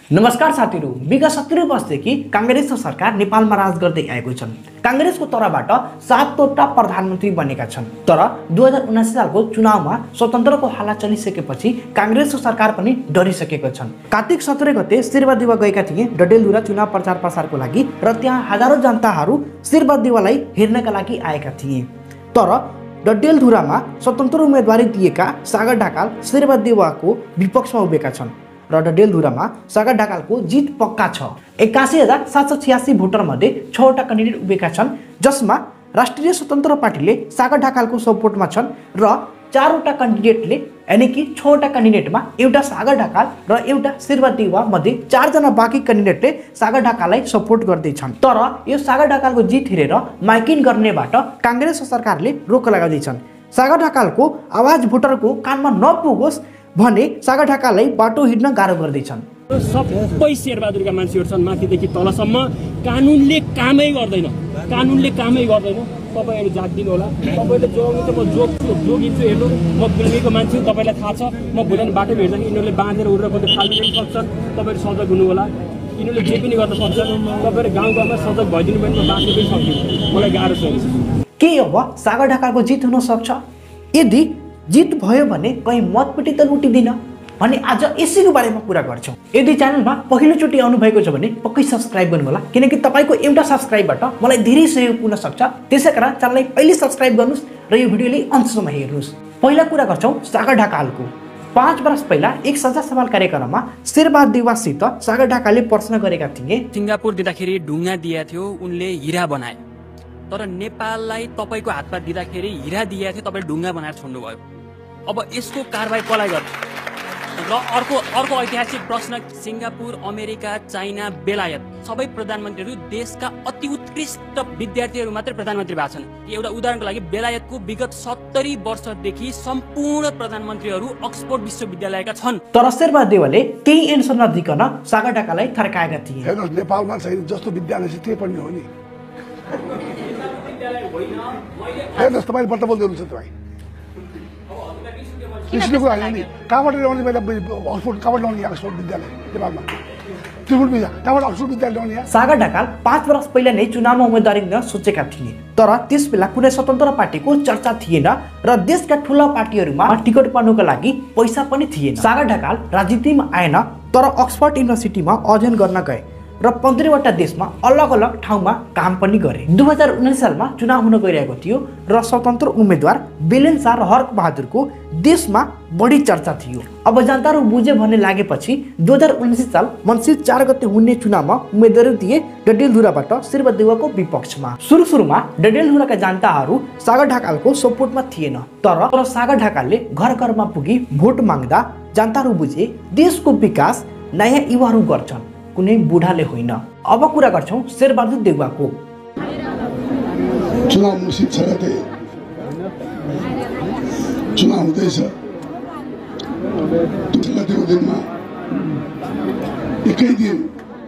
नमस्कार साथीहरु, विगत 70 वर्षदेखि कांग्रेसको सरकार नेपालमा राज गर्दै आएको छन्। कांग्रेसको तर्फबाट 7 वटा प्रधानमन्त्री बनेका छन्। तर 2079 सालको चुनावमा स्वतन्त्रको हाला चलिसकेपछि कांग्रेसको सरकार पनि डरिसकेको छन्। कार्तिक 17 गते शेरबहादुर गएका थिए डडेलधुरा चुनाव प्रचार प्रसारको लागि र त्यहाँ हजारौं जनताहरू शेरबहादुरलाई हेर्नका लागि आएका थिए। तर डडेलधुरामा स्वतन्त्र उम्मेदवारी दिएका sagardhakal शेरबहादुरको विपक्षमा उभिएका छन् र डडेलधुरामा sagardhakalको जित पक्का छ। 81,786 भोटर मध्ये 6 वटा क्यान्डिडेट उभिएका छन्, जसमा राष्ट्रिय स्वतन्त्र पार्टीले sagardhakalको सपोर्टमा छन् र 4 वटा क्यान्डिडेटले यानी कि 6 वटा क्यान्डिडेटमा एउटा sagardhakal र एउटा शेरबहादुर मध्ये 4 जना बाँकी क्यान्डिडेटले sagardhakalलाई सपोर्ट गर्दै छन्। तर यो sagardhakalको जित हेरेर माइकिङ गर्नेबाट कांग्रेस सरकारले रोक लगाउँदै छन्। sagardhakalको आवाज भोटरको कानमा नपुगोस् भने sagardhakalलाई बाटो हिड्न गाह्रो गर्दैछन्। सबै शेरबहादुरका मान्छेहरु छन् माथिदेखि तलसम्म। कानुनले कामै गर्दैन। तपाईहरु जाग्दिनु होला। तपाईले जोगिन्छ म जोगिन्छु हेर्नु। म बिल्मीको मान्छे तपाईलाई थाहा छ। म भोलि बाटो भेट्दा यिनीहरुले बाँधेर उडेर कतै फाल्दिन सक्छन्। तपाईहरु सजग हुनु होला। यिनीहरुले जे पनि गर्न सक्छन्। तपाईहरु गाउँमा सजग भइदिनु भने म बाँच्न पनि सक्दिन। मलाई गाह्रो छ। के अब sagardhakalको जित हुन सक्छ? यदि जित भयो भने कहीं मतपेटी त लुटिदिन भने आज यसैको बारेमा कुरा गर्छौं। यदि च्यानलमा पहिलोचोटि आउनु भएको छ भने पक्कै सब्स्क्राइब गर्नु होला, किनकि तपाईको एउटा सब्स्क्राइबबाट मलाई धेरै सहयोग पुग्न सक्छ। त्यसैकारण च्यानललाई पहिले सब्स्क्राइब गर्नुस् र यो भिडियोले अन्तसम्म हेर्नुस्। पहिला कुरा गर्छौं sagardhakalको। 5 वर्ष पहिला एक संचार सवाल कार्यक्रममा शेरबहादुरसित sagardhakalले प्रश्न गरेका थिए। सिंगापुर दिँदाखेरि ढुङ्गा दिया थियो, उनले हीरा बनाए। तर नेपाललाई तपाईको हातमा दिँदाखेरि हीरा दिया थियो, तपाईले ढुङ्गा बनाएर छोड्नु भयो। अब यसको कारबाही कसलाई गर्छ? र अर्को ऐतिहासिक प्रश्न, सिंगापुर, अमेरिका, चाइना, बेलायत सबै प्रधानमन्त्रीहरू देशका अति उत्कृष्ट विद्यार्थीहरू मात्रै प्रधानमन्त्री भएको छन्। एउटा उदाहरणको लागि बेलायतको विगत 70 वर्षदेखि सम्पूर्ण प्रधानमन्त्रीहरू अक्सफोर्ड विश्वविद्यालयका छन्। तर शेरबहादुरले केही एन्सर नदिकन sagardhakalलाई थर्काएका थिए। हेर्नुस्, नेपालमा चाहिँ जस्तो विद्यालय छ त्यही पनि हो नि। हेर्नुस्, तपाईले बट्ट बोल्दै हुनुहुन्छ। तपाईँ कृष्णको होइन नि, कहाँबाट ल्याउने? पहिला अक्सफोर्ड कहाँबाट ल्याउने? अक्सफोर्ड विद्यालय नेपालमा त्रिभुवन कहाँबाट अक्सफोर्ड विद्यालय ल्याउने? sagardhakal 5 वर्ष पहिला नै चुनावमा उम्मेदवारी दिन सोचेका थिए। तर त्यसबेला कुनै स्वतन्त्र पार्टीको चर्चा थिएन र देशका ठूला पार्टीहरूमा टिकट पाउनको लागि पैसा पनि थिएन। sagardhakal राजनीतिमा आएन, तर अक्सफोर्ड युनिभर्सिटीमा अध्ययन गर्न गए र 15 वटा देशमा अलग अलग ठाउँमा काम पनि गरे। 2019 सालमा चुनाव हुन गइरहेको थियो र स्वतन्त्र उम्मेदवार बेलेन्सा र हर्क बहादुरको देशमा बढी चर्चा थियो। अब जनताहरू बुझे भन्ने लागेपछि 2019 साल मङ्सिर 4 गते हुने चुनावमा उम्मेदवारी दिए डडेलधुराबाट शेरबहादुरको विपक्षमा। सुरुमा डडेलधुराका जनताहरू sagardhakalको सपोर्टमा थिएन, तर sagardhakalले घर घरमा पुगी भोट माग्दा जनताहरू बुझे देशको विकास नयाँ युवाहरू गर्छन्, कुनै बुढाले होइन। अब कुरा गर्छौं sherbahadurdeubaको। चुनाव मुसित छ गते चुनाव हुँदैछ। त्यो दिनमा एकै दिन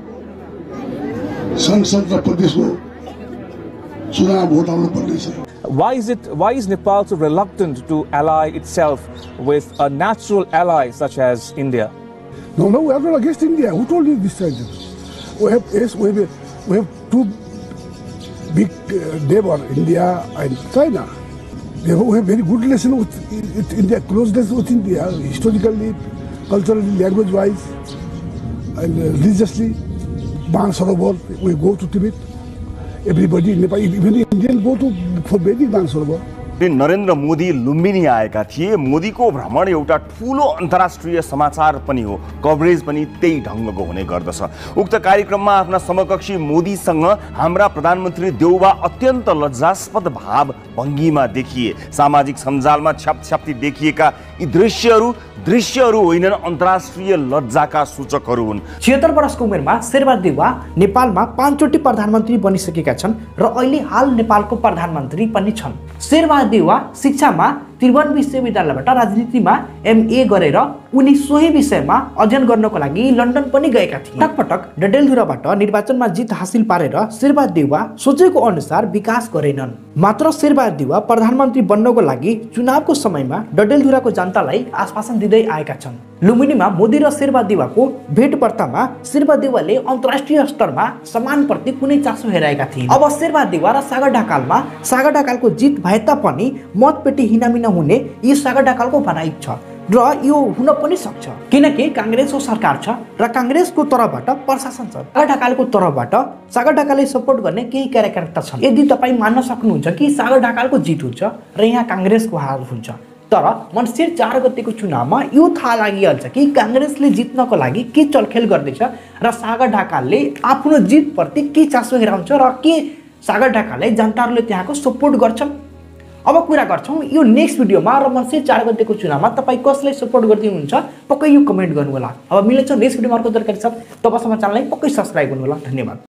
संसद र प्रदेशको चुनाव भोट आउनु पर्नेछ। Why is Nepal so reluctant to ally itself with a natural ally such as India? No, we are not against India. Who told you this? We have two big neighbors, India and China. We have very good relation with India, closeness with India, historically, culturally, language-wise, and religiously. Mansarovar, we go to Tibet. Everybody in Nepal, even Indians go to for Vedic Mansarovar. Narendra Modi Lumbini आएका थिए। मोदीको भ्रमण एउटा ठूलो अन्तर्राष्ट्रिय समाचार पनि हो, कभरेज पनि त्यही ढङ्गको हुने गर्दछ। उक्त कार्यक्रममा आफ्ना समकक्षी मोदीसँग हाम्रा प्रधानमन्त्री देउबा अत्यन्त लज्जास्पद भाव भङ्गीमा देखिए। सामाजिक सञ्जालमा छ्यापछ्याप्ती देखिएका यी दृश्यहरू होइनन्, अन्तर्राष्ट्रिय लज्जाका सूचकहरू हुन्। 76 वर्षको उमेरमा शेरबहादुर नेपालमा 5 चोटि प्रधानमन्त्री बनिसकेका छन् र अहिले हाल नेपालको प्रधानमन्त्री पनि छन्। शेरबहादुर शिक्षामा त्रिभुवन विश्वविद्यालयबाट राजनीतिमा MA गरेर उनी सोही विषयमा अध्ययन गर्नको लागि लन्डन पनि गएका थिए। पटक डडेलधुराबाट निर्वाचनमा जित हासिल पारेर शेरबहादुरदेउवा सोचेको अनुसार विकास गरेनन्। मात्र शेरबहादुरदेउवा प्रधानमन्त्री बन्नको लागि चुनावको समयमा डडेलधुराको जनतालाई आश्वासन दिँदै आएका छन्। लुम्बिनीमा मोदी र शेरबहादुरदेउवाको भेटवार्तामा शेरबहादुरदेउवाले अन्तर्राष्ट्रिय स्तरमा सम्मानप्रति कुनै चासो हेराएका थिए। अब शेरबहादुरदेउवा र sagardhakalको जित भए तापनि मतपेटी हिनामिना हुने यी sagardhakalको भनाइ छ र यो हुन पनि सक्छ, किनकि कांग्रेसको सरकार छ र कांग्रेसको तर्फबाट प्रशासन छ। sagardhakalको तर्फबाट sagardhakalले सपोर्ट गर्ने केही कार्यकर्ता छन्। यदि तपाईँ मान्न सक्नुहुन्छ कि sagardhakalको जित हुन्छ र यहाँ कांग्रेसको हार हुन्छ, तर मङ्सिर 4 गतेको चुनावमा यो थाहा लागिहाल्छ कि कांग्रेसले जित्नको लागि के चलखेल गर्दैछ र sagardhakalले आफ्नो जितप्रति के चासो हेराउँछ र के sagardhakalलाई जनताहरूले त्यहाँको सपोर्ट गर्छन्। अब कुरा गर्छौं यो नेक्स्ट भिडियोमा र मङ्सिर 4 गतेको चुनावमा तपाईँ कसलाई सपोर्ट गर्दै हुनुहुन्छ पक्कै यो कमेन्ट गर्नु होला। अब मिल्छ नेक्स्ट भिडियोमा अर्को जानकारी छ, तबसम्म च्यानललाई पक्कै सब्स्क्राइब गर्नु होला। धन्यवाद।